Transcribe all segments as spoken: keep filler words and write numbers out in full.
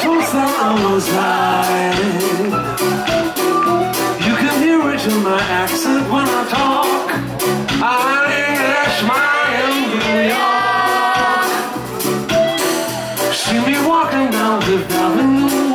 suppose that I was right. You can hear it in my accent when I talk. I'm an Englishman in New York. See me walking down Fifth Avenue,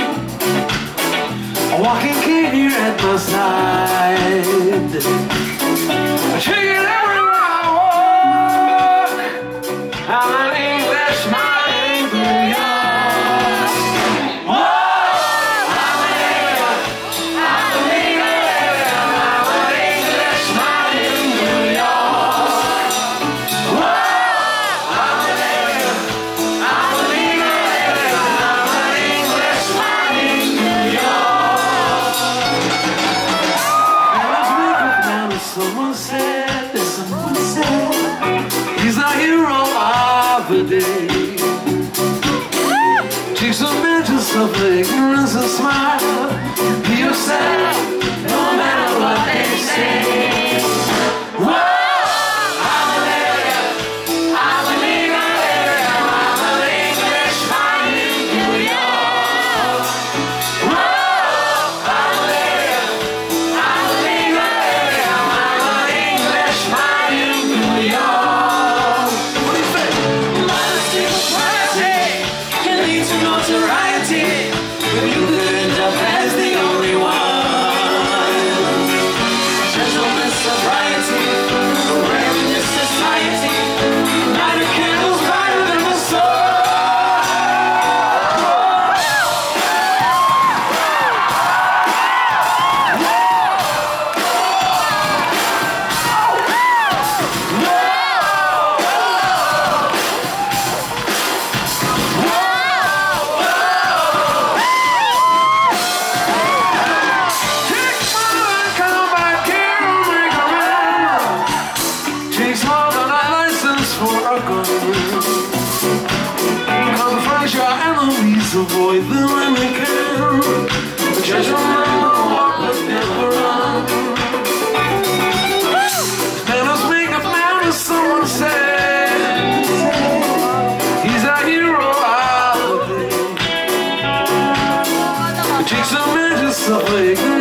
walking cane here at my side. Take it everywhere I walk. I'm an Englishman in New York. Whoa, I'm an Englishman. I'm an Englishman. I'm an Englishman in New York. Whoa, I'm an Englishman. I'm an Englishman. I'm an Englishman in New York. And let's make it down as someone said, as someone said, he's the hero of the day. Takes a vengeance of ignorance and smile. Be yourself, no matter what they say. Whoa, I'm an Englishman. I'm an Englishman. I'm an Englishman in New York. Whoa, I'm an Englishman. I'm an Englishman. I'm an Englishman in New York. What do you think? Modesty, propriety can lead to notoriety, but you could end up as the only one. Gentleman sobriety, rare in this society. Light a candles brighter than the sun. Take more than come back here and make a man. Takes more than a license for a gun. Confront your enemies, avoid them when they can. A gentleman will walk but never run. Manners make a man, as someone said. He's a hero of the day. It takes a vengeance of ignorance